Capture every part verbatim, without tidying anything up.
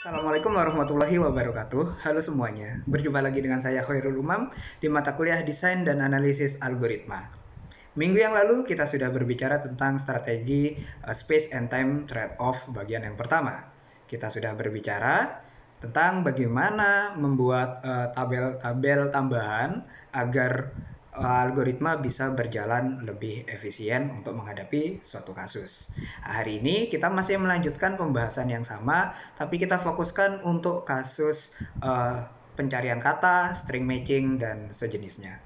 Assalamualaikum warahmatullahi wabarakatuh. Halo semuanya, berjumpa lagi dengan saya Khairul Umam di mata kuliah Desain dan Analisis Algoritma. Minggu yang lalu kita sudah berbicara tentang strategi uh, Space and Time Trade-off bagian yang pertama. Kita sudah berbicara tentang bagaimana membuat tabel-tabel uh, tambahan agar uh, algoritma bisa berjalan lebih efisien untuk menghadapi suatu kasus. Hari ini kita masih melanjutkan pembahasan yang sama, tapi kita fokuskan untuk kasus uh, pencarian kata, string matching, dan sejenisnya.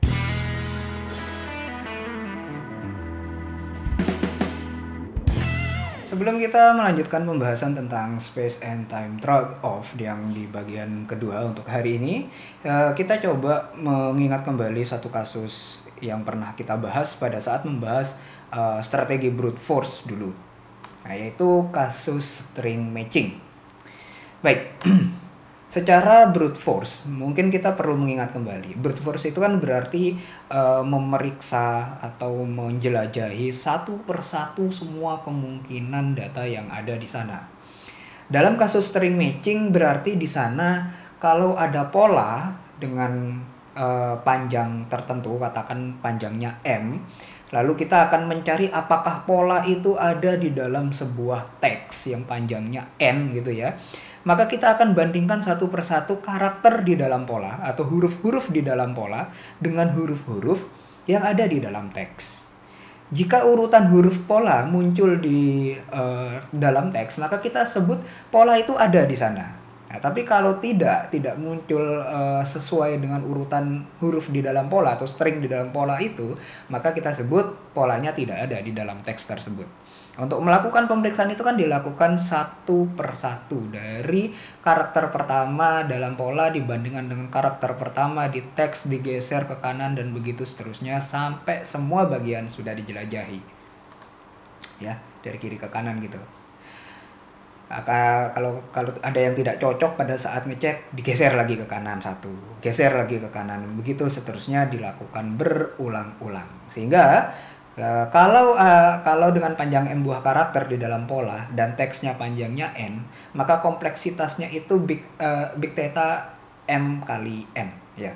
Sebelum kita melanjutkan pembahasan tentang Space and Time Trade-off yang di bagian kedua untuk hari ini, kita coba mengingat kembali satu kasus yang pernah kita bahas pada saat membahas uh, strategi brute force dulu, nah, yaitu kasus string matching. Baik, secara brute force mungkin kita perlu mengingat kembali. Brute force itu kan berarti uh, memeriksa atau menjelajahi satu persatu semua kemungkinan data yang ada di sana. Dalam kasus string matching berarti di sana kalau ada pola dengan uh, panjang tertentu, katakan panjangnya M, lalu kita akan mencari apakah pola itu ada di dalam sebuah teks yang panjangnya N gitu ya. Maka kita akan bandingkan satu persatu karakter di dalam pola atau huruf-huruf di dalam pola dengan huruf-huruf yang ada di dalam teks. Jika urutan huruf pola muncul di uh, dalam teks, maka kita sebut pola itu ada di sana. Nah, tapi kalau tidak, tidak muncul uh, sesuai dengan urutan huruf di dalam pola atau string di dalam pola itu, maka kita sebut polanya tidak ada di dalam teks tersebut. Untuk melakukan pemeriksaan itu kan dilakukan satu persatu, dari karakter pertama dalam pola dibandingkan dengan karakter pertama di teks, digeser ke kanan dan begitu seterusnya sampai semua bagian sudah dijelajahi. Ya, dari kiri ke kanan gitu. Maka kalau kalau ada yang tidak cocok pada saat ngecek, digeser lagi ke kanan satu, geser lagi ke kanan, begitu seterusnya dilakukan berulang-ulang. Sehingga Uh, kalau uh, kalau dengan panjang M buah karakter di dalam pola dan teksnya panjangnya N, maka kompleksitasnya itu big uh, big theta M kali N ya.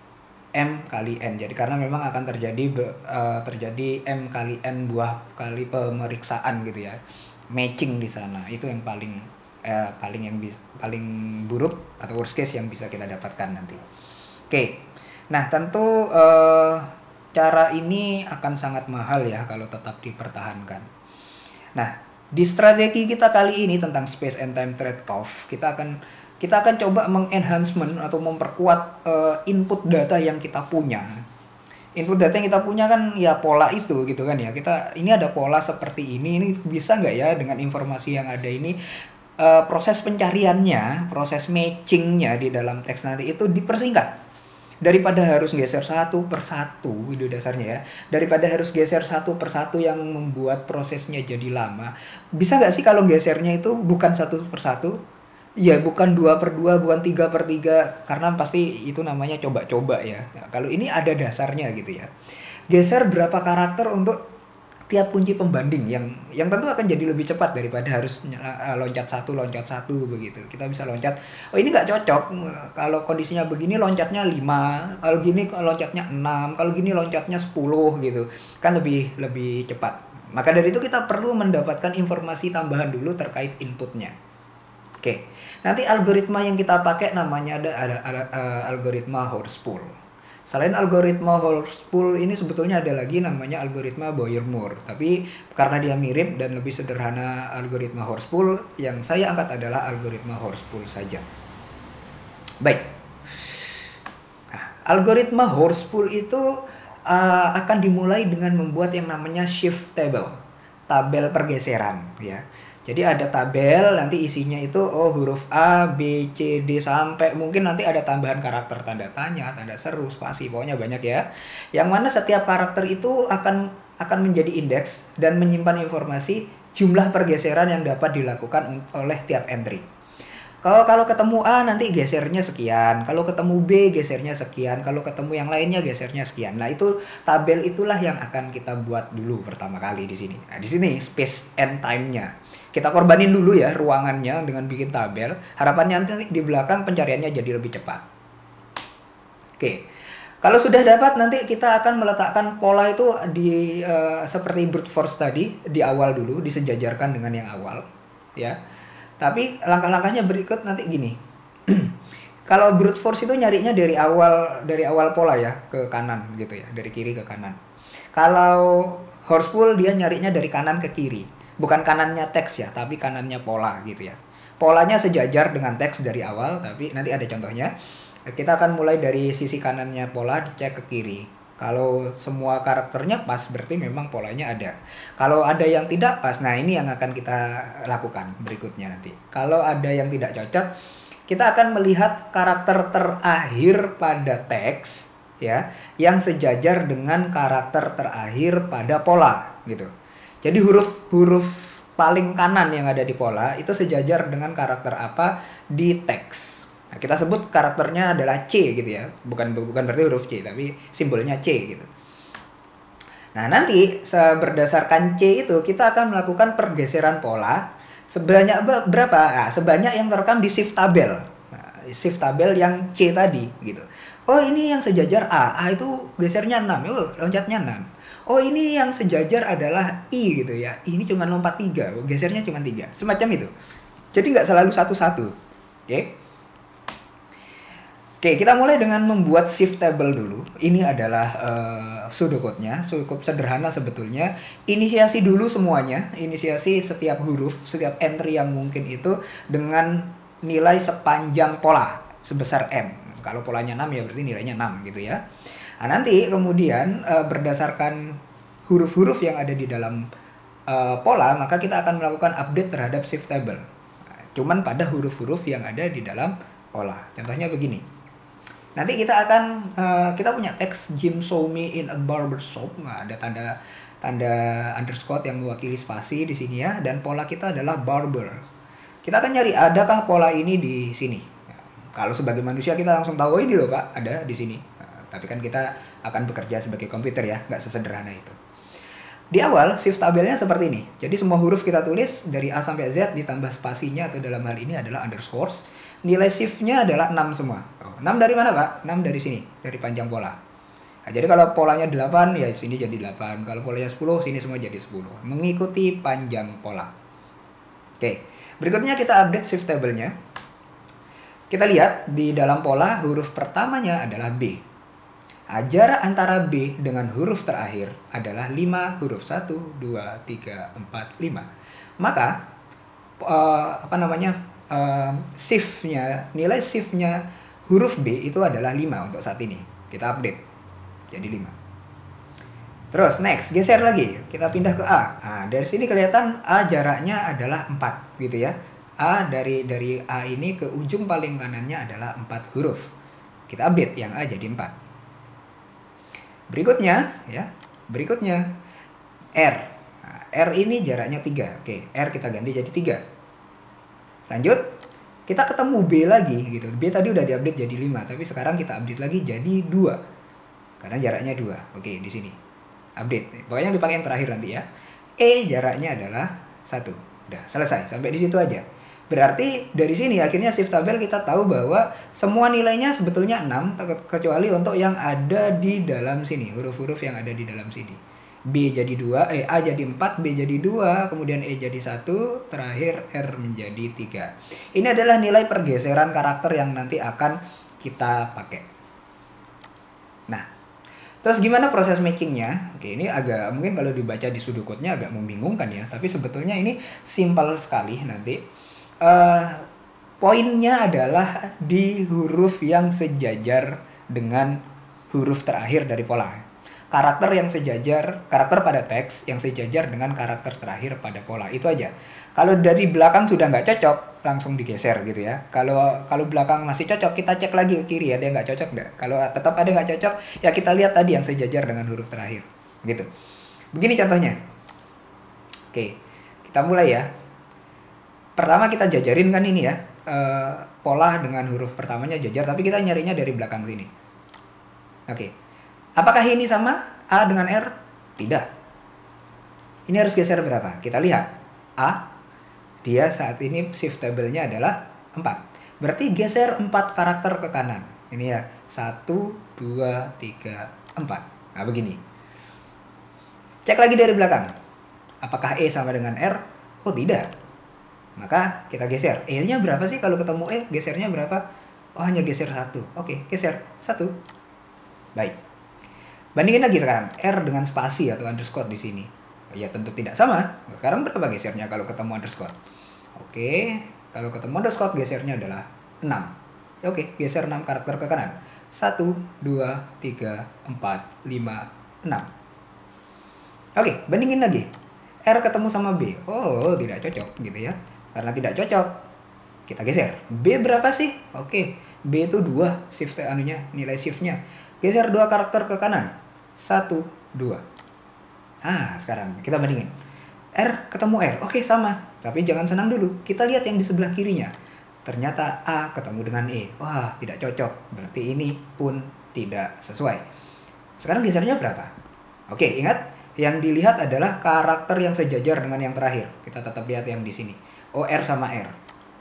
M kali N. Jadi karena memang akan terjadi uh, terjadi M kali N buah kali pemeriksaan gitu ya. Matching di sana. Itu yang paling uh, paling yang bis, paling buruk atau worst case yang bisa kita dapatkan nanti. Oke. Okay. Nah, tentu uh, cara ini akan sangat mahal ya kalau tetap dipertahankan. Nah, di strategi kita kali ini tentang Space and Time Trade-off, kita akan kita akan coba mengenhancement atau memperkuat uh, input data yang kita punya. Input data yang kita punya kan ya pola itu gitu kan ya. Kita ini ada pola seperti ini, ini bisa nggak ya dengan informasi yang ada ini uh, proses pencariannya, proses matchingnya di dalam teks nanti itu dipersingkat. Daripada harus geser satu per satu, itu dasarnya ya. Daripada harus geser satu per satu yang membuat prosesnya jadi lama. Bisa nggak sih kalau gesernya itu bukan satu per satu? Ya bukan dua per dua, bukan tiga per tiga. Karena pasti itu namanya coba-coba ya. Nah, kalau ini ada dasarnya gitu ya. Geser berapa karakter untuk tiap kunci pembanding yang yang tentu akan jadi lebih cepat daripada harus uh, loncat satu loncat satu begitu. Kita bisa loncat, oh ini nggak cocok kalau kondisinya begini loncatnya lima, kalau gini loncatnya enam, kalau gini loncatnya sepuluh gitu kan lebih lebih cepat. Maka dari itu kita perlu mendapatkan informasi tambahan dulu terkait inputnya. Oke, nanti algoritma yang kita pakai namanya ada, ada, ada uh, algoritma Horspool. Selain algoritma Horspool ini sebetulnya ada lagi namanya algoritma Boyer-Moore. Tapi karena dia mirip dan lebih sederhana algoritma Horspool, yang saya angkat adalah algoritma Horspool saja. Baik. Nah, algoritma Horspool itu uh, akan dimulai dengan membuat yang namanya shift table, tabel pergeseran ya. Jadi ada tabel, nanti isinya itu oh huruf A, B, C, D sampai mungkin nanti ada tambahan karakter tanda tanya, tanda seru, spasi, pokoknya banyak ya. Yang mana setiap karakter itu akan akan menjadi indeks dan menyimpan informasi jumlah pergeseran yang dapat dilakukan oleh tiap entry. Kalau kalau ketemu A nanti gesernya sekian, kalau ketemu B gesernya sekian, kalau ketemu yang lainnya gesernya sekian. Nah, itu tabel itulah yang akan kita buat dulu pertama kali di sini. Nah, di sini space and time-nya. Kita korbanin dulu ya ruangannya dengan bikin tabel. Harapannya nanti di belakang pencariannya jadi lebih cepat. Oke. Kalau sudah dapat nanti kita akan meletakkan pola itu di uh, seperti brute force tadi di awal dulu, disejajarkan dengan yang awal, ya. Tapi langkah-langkahnya berikut nanti gini. Kalau brute force itu nyarinya dari awal dari awal pola ya ke kanan gitu ya, dari kiri ke kanan. Kalau horseful dia nyarinya dari kanan ke kiri, bukan kanannya teks ya, tapi kanannya pola gitu ya. Polanya sejajar dengan teks dari awal, tapi nanti ada contohnya. Kita akan mulai dari sisi kanannya pola dicek ke kiri. Kalau semua karakternya pas, berarti memang polanya ada. Kalau ada yang tidak pas, nah ini yang akan kita lakukan berikutnya nanti. Kalau ada yang tidak cocok, kita akan melihat karakter terakhir pada teks, ya, yang sejajar dengan karakter terakhir pada pola, gitu. Jadi huruf-huruf paling kanan yang ada di pola itu sejajar dengan karakter apa di teks. Nah, kita sebut karakternya adalah C gitu ya. Bukan bukan berarti huruf C, tapi simbolnya C gitu. Nah, nanti berdasarkan C itu kita akan melakukan pergeseran pola sebanyak berapa? Nah, sebanyak yang terekam di shift tabel. Nah, shift tabel yang C tadi gitu. Oh, ini yang sejajar A. A itu gesernya enam. Oh, loncatnya enam. Oh, ini yang sejajar adalah I gitu ya. Ini cuma lompat tiga, gesernya cuma tiga. Semacam itu. Jadi nggak selalu satu-satu. Oke. Okay? Oke, kita mulai dengan membuat shift table dulu. Ini adalah uh, pseudocode-nya, cukup sederhana sebetulnya. Inisiasi dulu semuanya, inisiasi setiap huruf, setiap entry yang mungkin itu dengan nilai sepanjang pola sebesar M. Kalau polanya enam ya berarti nilainya enam gitu ya. Nah, nanti kemudian uh, berdasarkan huruf-huruf yang ada di dalam uh, pola, maka kita akan melakukan update terhadap shift table. Nah, cuman pada huruf-huruf yang ada di dalam pola. Contohnya begini. Nanti kita akan uh, kita punya teks Jim saw me in a barber shop. Nah, ada tanda tanda underscore yang mewakili spasi di sini ya, dan pola kita adalah barber. Kita akan nyari adakah pola ini di sini. Nah, kalau sebagai manusia kita langsung tahu, oh ini loh Pak, ada di sini. Nah, tapi kan kita akan bekerja sebagai komputer ya, nggak sesederhana itu. Di awal shift tabelnya seperti ini. Jadi semua huruf kita tulis dari A sampai Z ditambah spasinya atau dalam hal ini adalah underscores. Nilai shift-nya adalah enam semua. Oh, enam dari mana, Pak? enam dari sini, dari panjang pola. Nah, jadi kalau polanya delapan, ya sini jadi delapan. Kalau polanya sepuluh, sini semua jadi sepuluh. Mengikuti panjang pola. Oke, berikutnya kita update shift table-nya. Kita lihat di dalam pola, huruf pertamanya adalah B. Nah, jarak antara B dengan huruf terakhir adalah lima huruf. satu, dua, tiga, empat, lima. Maka, uh, apa namanya... Uh, shift-nya, nilai shift-nya huruf B itu adalah lima untuk saat ini. Kita update jadi lima. Terus next, geser lagi. Kita pindah ke A. Nah, dari sini kelihatan A jaraknya adalah empat gitu ya. A dari dari A ini ke ujung paling kanannya adalah empat huruf. Kita update yang A jadi empat. Berikutnya ya, berikutnya R. Nah, R ini jaraknya tiga. Oke, R kita ganti jadi tiga. Lanjut, kita ketemu B lagi gitu. B tadi udah diupdate jadi lima, tapi sekarang kita update lagi jadi dua. Karena jaraknya dua. Oke, di sini. Update. Pokoknya yang dipakai yang terakhir nanti ya. E jaraknya adalah satu. Udah, selesai. Sampai di situ aja. Berarti dari sini akhirnya shift tabel kita tahu bahwa semua nilainya sebetulnya enam, kecuali untuk yang ada di dalam sini, huruf-huruf yang ada di dalam sini. B jadi dua, eh A jadi empat, B jadi dua, kemudian E jadi satu, terakhir R menjadi tiga. Ini adalah nilai pergeseran karakter yang nanti akan kita pakai. Nah, terus gimana proses matchingnya? Oke, ini agak, mungkin kalau dibaca di pseudocode-nya agak membingungkan ya, tapi sebetulnya ini simpel sekali nanti. Uh, poinnya adalah di huruf yang sejajar dengan huruf terakhir dari pola. Karakter yang sejajar, karakter pada teks yang sejajar dengan karakter terakhir pada pola. Itu aja. Kalau dari belakang sudah nggak cocok, langsung digeser gitu ya. Kalau kalau belakang masih cocok, kita cek lagi ke kiri, ada yang nggak cocok nggak. Kalau tetap ada nggak cocok, ya kita lihat tadi yang sejajar dengan huruf terakhir. Gitu. Begini contohnya. Oke, kita mulai ya. Pertama kita jajarin kan ini ya. uh, pola dengan huruf pertamanya jajar, tapi kita nyarinya dari belakang sini. Oke. Apakah ini sama A dengan R? Tidak. Ini harus geser berapa? Kita lihat. A, dia saat ini shift table-nya adalah empat. Berarti geser empat karakter ke kanan. Ini ya, satu, dua, tiga, empat. Nah, begini. Cek lagi dari belakang. Apakah E sama dengan R? Oh, tidak. Maka kita geser. E-nya berapa sih kalau ketemu E? Gesernya berapa? Oh, hanya geser satu. Oke, geser satu. Baik. Bandingin lagi sekarang. R dengan spasi atau underscore di sini. Ya, tentu tidak sama. Sekarang berapa gesernya kalau ketemu underscore? Oke, kalau ketemu underscore gesernya adalah enam. Oke, geser enam karakter ke kanan. satu, dua, tiga, empat, lima, enam. Oke, bandingin lagi. R ketemu sama B. Oh, tidak cocok gitu ya. Karena tidak cocok, kita geser. B berapa sih? Oke, B itu dua shift anunya, nilai shiftnya. Geser dua karakter ke kanan. satu, dua. Ah, sekarang kita bandingin. R ketemu R. Oke, sama. Tapi jangan senang dulu. Kita lihat yang di sebelah kirinya. Ternyata A ketemu dengan E. Wah, tidak cocok. Berarti ini pun tidak sesuai. Sekarang gesernya berapa? Oke, ingat. Yang dilihat adalah karakter yang sejajar dengan yang terakhir. Kita tetap lihat yang di sini. Oh, R sama R.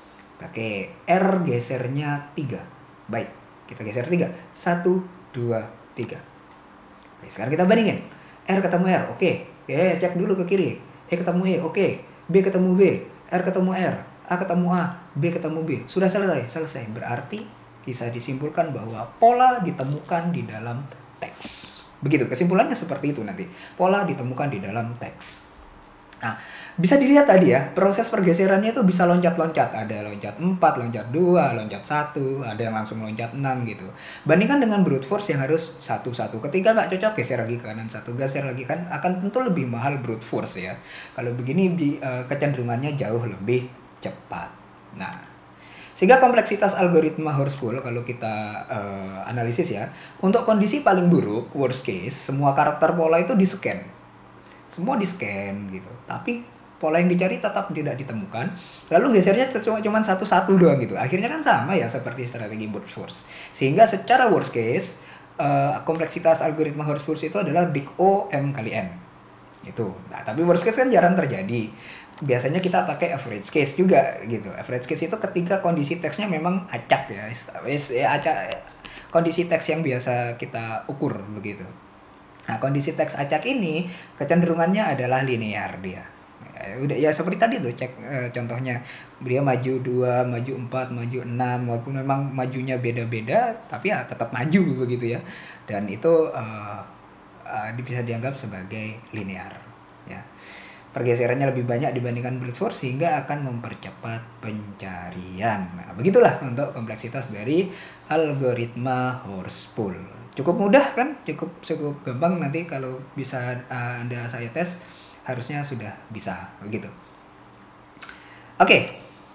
Oke, R gesernya tiga. Baik, kita geser tiga. satu, dua, tiga. Oke, sekarang kita bandingin. R ketemu R. Oke, oke, cek dulu ke kiri. E ketemu E. Oke, B ketemu B. R ketemu R. A ketemu A. B ketemu B. Sudah selesai. Selesai. Berarti bisa disimpulkan bahwa pola ditemukan di dalam teks. Begitu, kesimpulannya seperti itu nanti. Pola ditemukan di dalam teks. Nah, bisa dilihat tadi ya, proses pergeserannya itu bisa loncat-loncat. Ada loncat empat, loncat dua, loncat satu, ada yang langsung loncat enam gitu. Bandingkan dengan brute force yang harus satu-satu. Ketika nggak cocok, geser lagi ke kanan satu, geser lagi kan, akan tentu lebih mahal brute force ya. Kalau begini, kecenderungannya jauh lebih cepat. Nah, sehingga kompleksitas algoritma Horspool kalau kita uh, analisis ya, untuk kondisi paling buruk, worst case, semua karakter pola itu di-scan. Semua di-scan gitu. Tapi pola yang dicari tetap tidak ditemukan. Lalu gesernya cuma cuma satu-satu doang gitu. Akhirnya kan sama ya seperti strategi brute force. Sehingga secara worst case, uh, kompleksitas algoritma Horspool itu adalah big O M kali N. Itu. Nah, tapi worst case kan jarang terjadi. Biasanya kita pakai average case juga gitu. Average case itu ketika kondisi teksnya memang acak ya. ya acak, kondisi teks yang biasa kita ukur begitu. Nah, kondisi teks acak ini kecenderungannya adalah linear dia. Ya, udah ya seperti tadi tuh cek eh, contohnya. Dia maju dua, maju empat, maju enam, walaupun memang majunya beda-beda tapi ya tetap maju begitu ya. Dan itu uh, uh, bisa dianggap sebagai linear ya. Pergeserannya lebih banyak dibandingkan brute force sehingga akan mempercepat pencarian. Nah, begitulah untuk kompleksitas dari algoritma Horspool. Cukup mudah kan? Cukup cukup gampang. Nanti kalau bisa uh, Anda saya tes, harusnya sudah bisa begitu. Oke.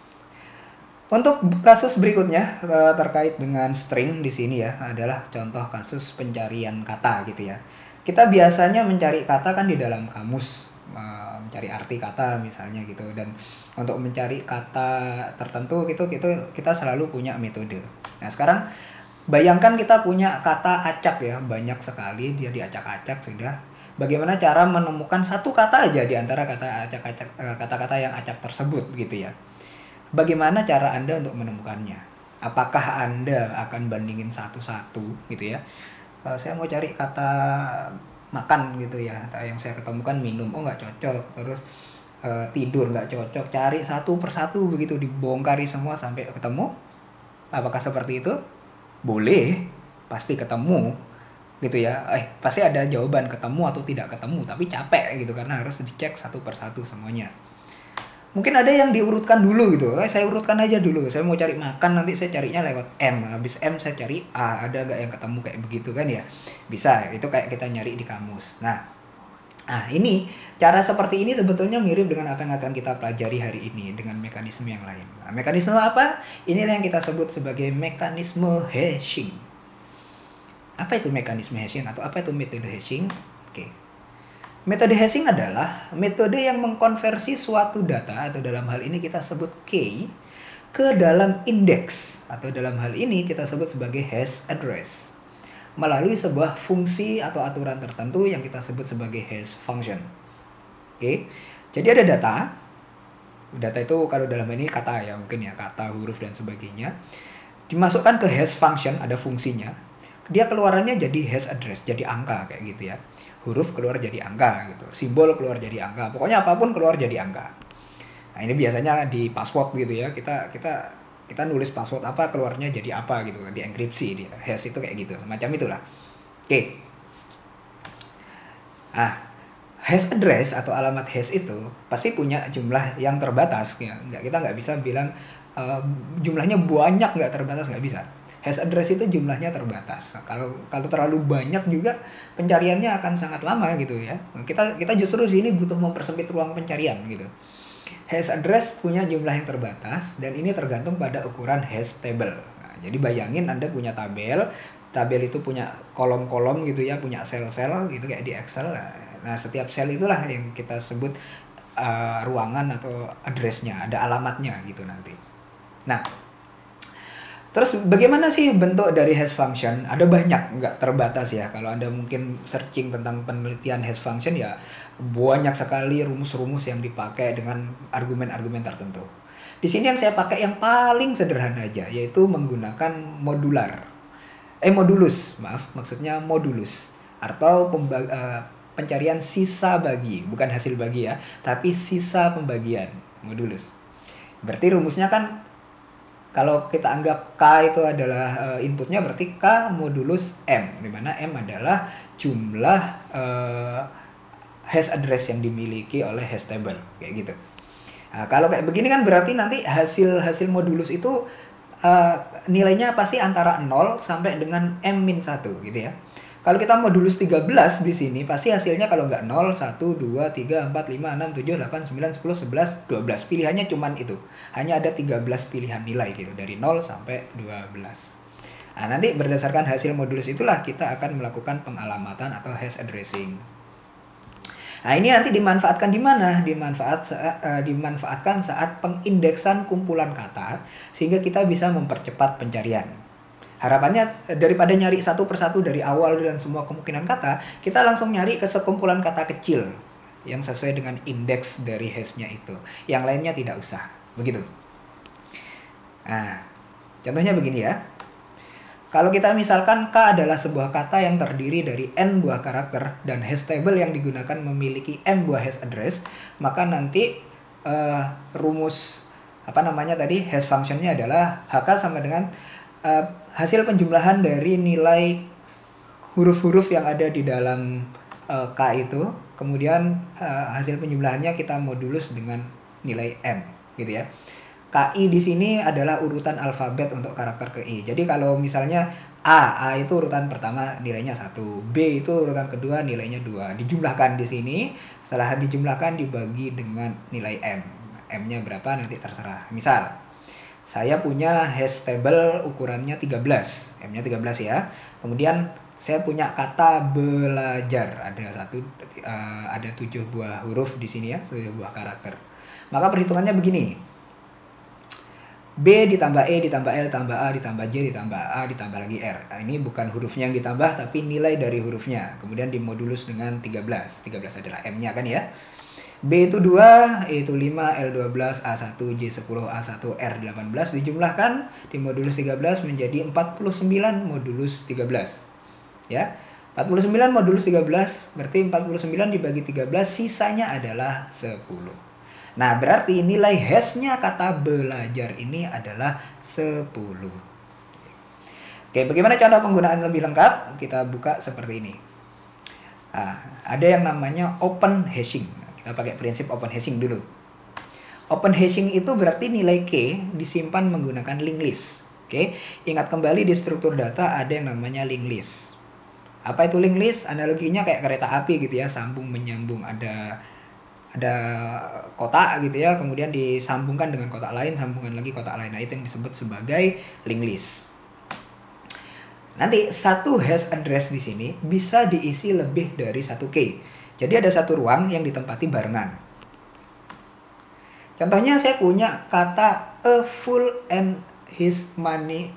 Untuk kasus berikutnya uh, terkait dengan string di sini ya, adalah contoh kasus pencarian kata gitu ya. Kita biasanya mencari kata kan di dalam kamus. Mencari arti kata misalnya gitu, dan untuk mencari kata tertentu gitu itu kita selalu punya metode. Nah, sekarang bayangkan kita punya kata acak ya, banyak sekali dia diacak-acak sudah. Bagaimana cara menemukan satu kata aja di antara kata acak-acak kata-kata yang acak tersebut gitu ya. Bagaimana cara Anda untuk menemukannya? Apakah Anda akan bandingin satu-satu gitu ya? Uh, saya mau cari kata makan gitu ya, yang saya ketemukan minum, oh nggak cocok, terus uh, tidur nggak cocok, cari satu persatu begitu, dibongkari semua sampai ketemu. Apakah seperti itu? Boleh, pasti ketemu gitu ya, eh pasti ada jawaban ketemu atau tidak ketemu, tapi capek gitu karena harus dicek satu persatu semuanya. Mungkin ada yang diurutkan dulu gitu, eh saya urutkan aja dulu, saya mau cari makan nanti saya carinya lewat M, habis M saya cari A, ada nggak yang ketemu kayak begitu kan ya, bisa, itu kayak kita nyari di kamus. Nah, nah ini cara seperti ini sebetulnya mirip dengan apa yang akan kita pelajari hari ini dengan mekanisme yang lain. Nah, mekanisme apa? Inilah yang kita sebut sebagai mekanisme hashing. Apa itu mekanisme hashing atau apa itu metode hashing? Oke. Metode hashing adalah metode yang mengkonversi suatu data, atau dalam hal ini kita sebut key, ke dalam indeks, atau dalam hal ini kita sebut sebagai hash address, melalui sebuah fungsi atau aturan tertentu yang kita sebut sebagai hash function. Oke, jadi ada data. Data itu kalau dalam ini kata ya, mungkin ya, kata, huruf, dan sebagainya. Dimasukkan ke hash function, ada fungsinya. Dia keluarannya jadi hash address, jadi angka kayak gitu ya. Huruf keluar jadi angka gitu, simbol keluar jadi angka, pokoknya apapun keluar jadi angka. Nah, ini biasanya di password gitu ya. Kita kita kita nulis password apa, keluarnya jadi apa gitu, di enkripsi dia. Hash itu kayak gitu, semacam itulah. Oke. Ah, hash address atau alamat hash itu pasti punya jumlah yang terbatas ya. Nggak, kita nggak bisa bilang uh, jumlahnya banyak, nggak terbatas, nggak bisa. Hash address itu jumlahnya terbatas. Kalau kalau terlalu banyak juga pencariannya akan sangat lama gitu ya. Kita kita justru sini butuh mempersempit ruang pencarian gitu. Hash address punya jumlah yang terbatas dan ini tergantung pada ukuran hash table. Nah, jadi bayangin Anda punya tabel, tabel itu punya kolom-kolom gitu ya, punya sel-sel gitu kayak di Excel. Nah, setiap sel itulah yang kita sebut uh, ruangan atau address-nya, ada alamatnya gitu nanti. Nah, terus bagaimana sih bentuk dari hash function? Ada banyak, nggak terbatas ya. Kalau Anda mungkin searching tentang penelitian hash function ya, banyak sekali rumus-rumus yang dipakai dengan argumen-argumen tertentu. Di sini yang saya pakai yang paling sederhana aja, yaitu menggunakan modular. Eh modulus, maaf, maksudnya modulus. Atau pembag- uh, pencarian sisa bagi, bukan hasil bagi ya, tapi sisa pembagian, modulus. Berarti rumusnya kan, kalau kita anggap K itu adalah uh, inputnya, berarti K modulus M, di mana M adalah jumlah uh, hash address yang dimiliki oleh hash table, kayak gitu. Nah, kalau kayak begini kan berarti nanti hasil hasil modulus itu uh, nilainya pasti antara nol sampai dengan M min satu gitu ya. Kalau kita modulus tiga belas di sini pasti hasilnya kalau nggak nol, satu, dua, tiga, empat, lima, enam, tujuh, delapan, sembilan, sepuluh, sebelas, dua belas. Pilihannya cuman itu. Hanya ada tiga belas pilihan nilai gitu, dari nol sampai dua belas. Nah, nanti berdasarkan hasil modulus itulah kita akan melakukan pengalamatan atau hash addressing. Nah, ini nanti dimanfaatkan di mana? Dimanfaat uh, dimanfaatkan saat pengindeksan kumpulan kata sehingga kita bisa mempercepat pencarian. Harapannya daripada nyari satu persatu dari awal dan semua kemungkinan kata, kita langsung nyari ke sekumpulan kata kecil yang sesuai dengan indeks dari hash-nya itu. Yang lainnya tidak usah. Begitu. Nah, contohnya begini ya. Kalau kita misalkan K adalah sebuah kata yang terdiri dari N buah karakter dan hash table yang digunakan memiliki M buah hash address, maka nanti uh, rumus apa namanya tadi hash functionnya adalah H K sama dengan uh, hasil penjumlahan dari nilai huruf-huruf yang ada di dalam uh, K itu, kemudian uh, hasil penjumlahannya kita modulus dengan nilai M gitu ya. K I di sini adalah urutan alfabet untuk karakter ke I. Jadi kalau misalnya A, A itu urutan pertama nilainya satu, B itu urutan kedua nilainya dua. Dijumlahkan di sini, setelah dijumlahkan dibagi dengan nilai M. M-nya berapa nanti terserah. Misal, saya punya hash table ukurannya tiga belas, M-nya tiga belas ya. Kemudian saya punya kata belajar, ada satu uh, ada tujuh buah huruf di sini ya, tujuh buah karakter. Maka perhitungannya begini. B ditambah E ditambah L ditambah A ditambah J ditambah A ditambah lagi R. Nah, ini bukan hurufnya yang ditambah tapi nilai dari hurufnya. Kemudian dimodulus dengan tiga belas. tiga belas adalah M-nya kan ya. B itu dua, E itu lima, L dua belas, A satu, J sepuluh, A satu, R delapan belas. Dijumlahkan dimodulus tiga belas menjadi empat puluh sembilan modulus tiga belas. Ya. empat puluh sembilan modulus tiga belas berarti empat puluh sembilan dibagi tiga belas sisanya adalah sepuluh. Nah, berarti nilai hash-nya kata belajar ini adalah sepuluh. Oke, bagaimana contoh penggunaan lebih lengkap? Kita buka seperti ini. Nah, ada yang namanya open hashing. Kita pakai prinsip open hashing dulu. Open hashing itu berarti nilai K disimpan menggunakan linked list. Oke, ingat kembali di struktur data ada yang namanya linked list. Apa itu linked list? Analoginya kayak kereta api gitu ya, sambung menyambung, ada ada kotak gitu ya, kemudian disambungkan dengan kotak lain, sambungan lagi kotak lain. Nah, itu yang disebut sebagai linked list. Nanti satu hash address di sini bisa diisi lebih dari satu K. Jadi ada satu ruang yang ditempati barengan. Contohnya saya punya kata a fool and his money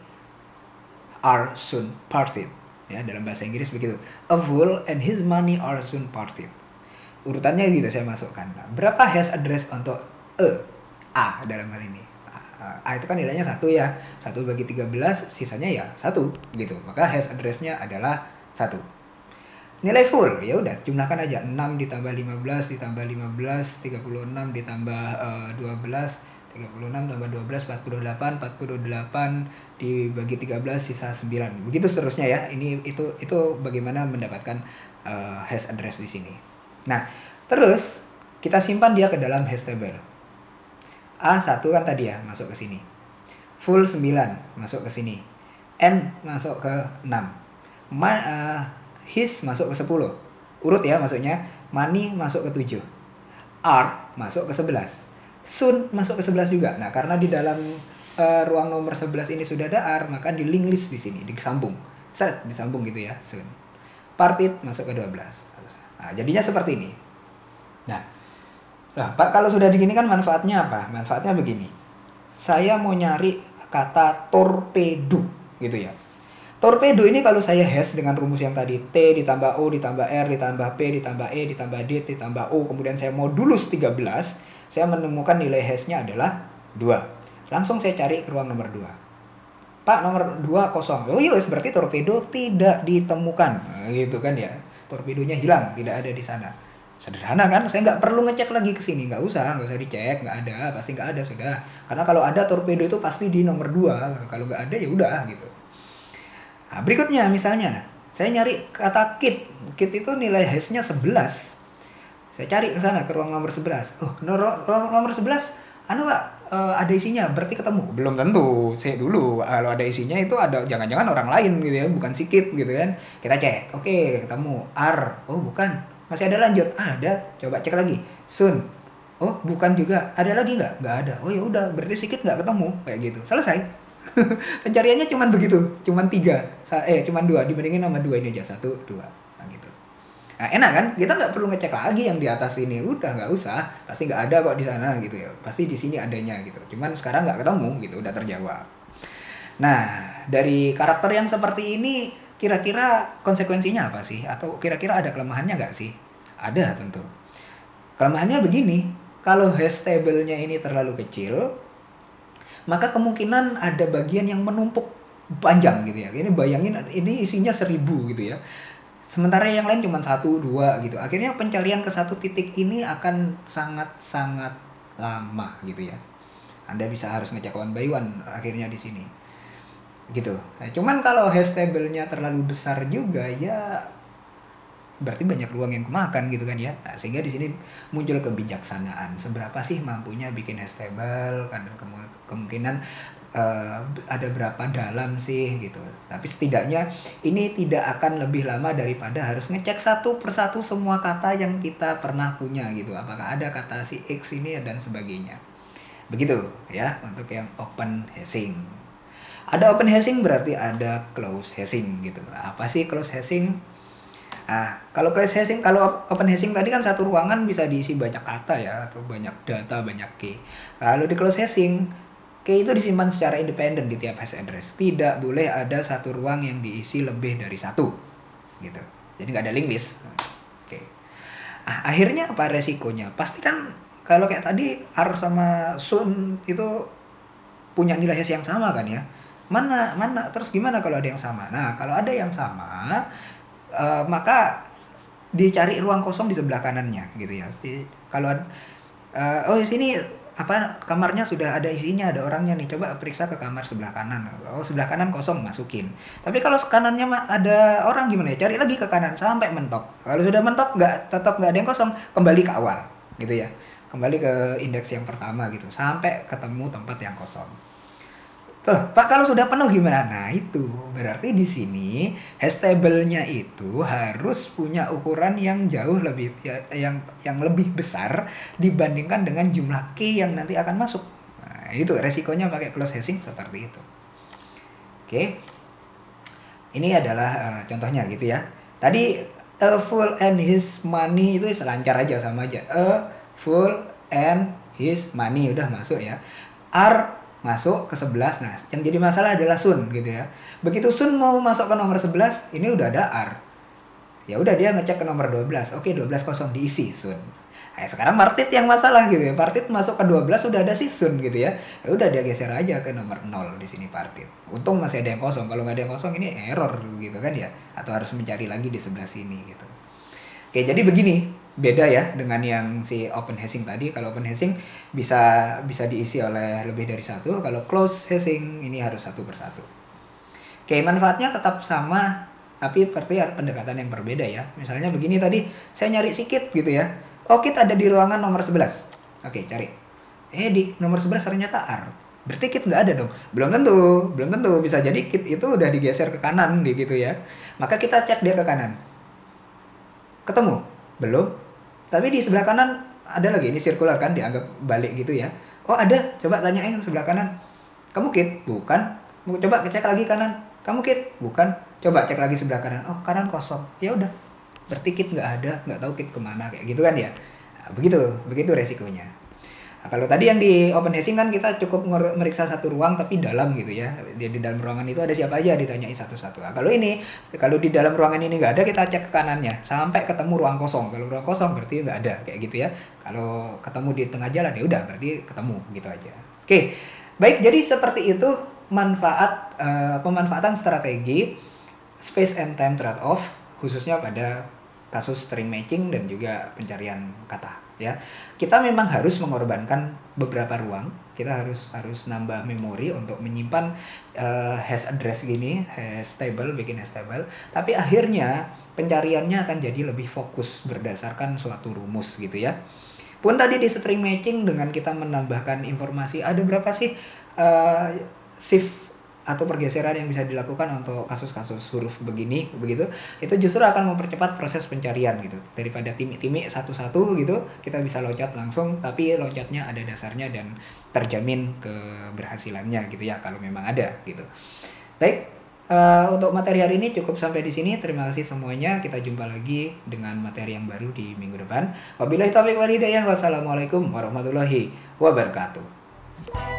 are soon parted. Ya, dalam bahasa Inggris begitu. A fool and his money are soon parted. Urutannya gitu saya masukkan. Nah, berapa hash address untuk e? A dalam hal ini. A itu kan nilainya satu ya. satu bagi tiga belas, sisanya ya satu gitu. Maka hash address-nya adalah satu. Nilai full, ya udah jumlahkan aja. enam ditambah lima belas ditambah lima belas, tiga puluh enam ditambah uh, dua belas, tiga puluh enam tambah dua belas, empat puluh delapan, empat puluh delapan dibagi tiga belas sisa sembilan. Begitu seterusnya ya. Ini itu itu bagaimana mendapatkan uh, hash address di sini. Nah, terus kita simpan dia ke dalam hash table. A satu kan tadi ya, masuk ke sini. Full sembilan, masuk ke sini. N masuk ke enam. Ma, uh, his masuk ke sepuluh. Urut ya maksudnya. Money masuk ke tujuh. R masuk ke sebelas. Soon masuk ke sebelas juga. Nah, karena di dalam uh, ruang nomor sebelas ini sudah ada R, maka di link list di sini, disambung. Set, disambung gitu ya, soon. Parted masuk ke dua belas. Nah, jadinya seperti ini. Nah, nah, Pak, kalau sudah begini kan manfaatnya apa? Manfaatnya begini. Saya mau nyari kata torpedo gitu ya. Torpedo ini kalau saya hash dengan rumus yang tadi T ditambah O ditambah R ditambah P ditambah E ditambah D ditambah O, kemudian saya modulus tiga belas, saya menemukan nilai hashnya adalah dua. Langsung saya cari ke ruang nomor dua. Pak, nomor dua kosong. Oh iya, berarti torpedo tidak ditemukan. Nah, gitu kan ya. Torpedonya hilang, tidak ada di sana. Sederhana kan, saya nggak perlu ngecek lagi ke sini, nggak usah, nggak usah dicek, nggak ada, pasti nggak ada sudah. Karena kalau ada torpedo itu pasti di nomor dua, kalau nggak ada ya udah gitu. Nah, berikutnya misalnya, saya nyari kata kit, kit itu nilai hashnya sebelas. Saya cari ke sana ke ruang nomor sebelas. Oh, ruang nomor sebelas, anu Pak, uh, ada isinya, berarti ketemu. Belum tentu, cek dulu. Kalau ada isinya itu ada jangan-jangan orang lain gitu ya, bukan si kit gitu kan. Kita cek, oke ketemu. R, oh bukan. Masih ada lanjut? Ah, ada. Coba cek lagi. Soon. Oh, bukan juga. Ada lagi nggak? Nggak ada. Oh ya udah, berarti sedikit nggak ketemu. Kayak gitu. Selesai. Pencariannya cuma begitu. Cuma tiga. Eh, cuma dua. Dibandingin sama dua ini aja. Satu, dua. Nah gitu. Nah enak kan? Kita nggak perlu ngecek lagi yang di atas ini. Udah nggak usah. Pasti nggak ada kok di sana gitu ya. Pasti di sini adanya gitu. Cuman sekarang nggak ketemu gitu. Udah terjawab. Nah, dari karakter yang seperti ini, kira-kira konsekuensinya apa sih? Atau kira-kira ada kelemahannya nggak sih? Ada tentu. Kelemahannya begini, kalau hash table-nya ini terlalu kecil, maka kemungkinan ada bagian yang menumpuk panjang gitu ya. Ini bayangin, ini isinya seribu gitu ya. Sementara yang lain cuma satu, dua gitu. Akhirnya pencarian ke satu titik ini akan sangat-sangat lama gitu ya. Anda bisa harus ngecek one by one akhirnya di sini. Gitu. Nah, cuman kalau hash table-nya terlalu besar juga ya berarti banyak ruang yang kemakan gitu kan ya. Nah, sehingga di sini muncul kebijaksanaan. Seberapa sih mampunya bikin hash table, kan kemungkinan uh, ada berapa dalam sih gitu. Tapi setidaknya ini tidak akan lebih lama daripada harus ngecek satu persatu semua kata yang kita pernah punya gitu. Apakah ada kata si X ini dan sebagainya. Begitu ya untuk yang open hashing. Ada open hashing berarti ada close hashing gitu. Apa sih close hashing? Nah, kalau close hashing, kalau open hashing tadi kan satu ruangan bisa diisi banyak kata ya, atau banyak data, banyak key. Kalau di close hashing, key itu disimpan secara independen di tiap hash address. Tidak boleh ada satu ruang yang diisi lebih dari satu, gitu. Jadi nggak ada link list. Oke. Ah, akhirnya apa resikonya? Pasti kan kalau kayak tadi R sama Soon itu punya nilai hash yang sama kan ya. Mana mana terus gimana kalau ada yang sama? Nah, kalau ada yang sama, uh, maka dicari ruang kosong di sebelah kanannya gitu ya. Jadi, kalau uh, oh di sini apa kamarnya sudah ada isinya, ada orangnya nih. Coba periksa ke kamar sebelah kanan. Oh, sebelah kanan kosong, masukin. Tapi kalau kanannya ada orang gimana ya? Cari lagi ke kanan sampai mentok. Kalau sudah mentok nggak tetap nggak ada yang kosong, kembali ke awal gitu ya. Kembali ke indeks yang pertama gitu sampai ketemu tempat yang kosong. Tuh, Pak, kalau sudah penuh gimana? Nah, itu berarti di sini hash table-nya itu harus punya ukuran yang jauh lebih ya, yang yang lebih besar dibandingkan dengan jumlah key yang nanti akan masuk. Nah, itu resikonya pakai close hashing seperti itu. Oke. Ini adalah uh, contohnya gitu ya. Tadi a fool and his money itu selancar aja sama aja. A fool and his money udah masuk ya. Are masuk ke sebelas. Nah, yang jadi masalah adalah Sun gitu ya. Begitu Sun mau masuk ke nomor sebelas, ini udah ada Are. Ya udah dia ngecek ke nomor dua belas. Oke, dua belas kosong diisi Sun. Nah, sekarang Martit yang masalah gitu ya. Partit masuk ke dua belas udah ada si Sun gitu ya. Ya udah dia geser aja ke nomor nol di sini Partit. Untung masih ada yang kosong. Kalau nggak ada yang kosong ini error gitu kan ya. Atau harus mencari lagi di sebelah sini gitu. Oke, jadi begini, beda ya dengan yang si open hashing tadi. Kalau open hashing bisa bisa diisi oleh lebih dari satu. Kalau close hashing ini harus satu persatu. Oke, manfaatnya tetap sama, tapi seperti pendekatan yang berbeda ya. Misalnya begini tadi, saya nyari si Kit gitu ya. Oh, Kit ada di ruangan nomor sebelas. Oke, cari. Eh, di nomor sebelas ternyata Are. Berarti Kit nggak ada dong? Belum tentu, belum tentu. Bisa jadi Kit itu udah digeser ke kanan gitu ya. Maka kita cek dia ke kanan. Ketemu? Belum. Tapi di sebelah kanan ada lagi, ini sirkular kan, dianggap balik gitu ya. Oh ada, coba tanyain sebelah kanan. Kamu Kit? Bukan. Coba cek lagi kanan. Kamu Kit? Bukan. Coba cek lagi sebelah kanan. Oh kanan kosong. Ya udah. Berarti Kit nggak ada, nggak tahu Kit kemana kayak gitu kan ya. Nah, begitu, begitu resikonya. Nah, kalau tadi yang di open hashing kan kita cukup meriksa satu ruang tapi dalam gitu ya. Dia di dalam ruangan itu ada siapa aja ditanyai satu-satu. Nah, kalau ini, kalau di dalam ruangan ini nggak ada, kita cek ke kanannya sampai ketemu ruang kosong. Kalau ruang kosong berarti nggak ada kayak gitu ya. Kalau ketemu di tengah jalan ya udah berarti ketemu gitu aja. Oke, baik. Jadi seperti itu manfaat uh, pemanfaatan strategi space and time trade off khususnya pada kasus string matching dan juga pencarian kata. Ya, kita memang harus mengorbankan beberapa ruang. Kita harus harus nambah memori untuk menyimpan uh, hash address gini, hash table, bikin hash table. Tapi akhirnya pencariannya akan jadi lebih fokus berdasarkan suatu rumus gitu ya. Pun tadi di string matching dengan kita menambahkan informasi ada berapa sih uh, shift atau pergeseran yang bisa dilakukan untuk kasus-kasus huruf begini begitu, itu justru akan mempercepat proses pencarian gitu. Daripada timik-timik satu-satu gitu, kita bisa loncat langsung, tapi loncatnya ada dasarnya dan terjamin keberhasilannya gitu ya kalau memang ada gitu. Baik, uh, untuk materi hari ini cukup sampai di sini. Terima kasih semuanya. Kita jumpa lagi dengan materi yang baru di minggu depan. Wabillahi taufiq wal hidayah. Wassalamualaikum warahmatullahi wabarakatuh.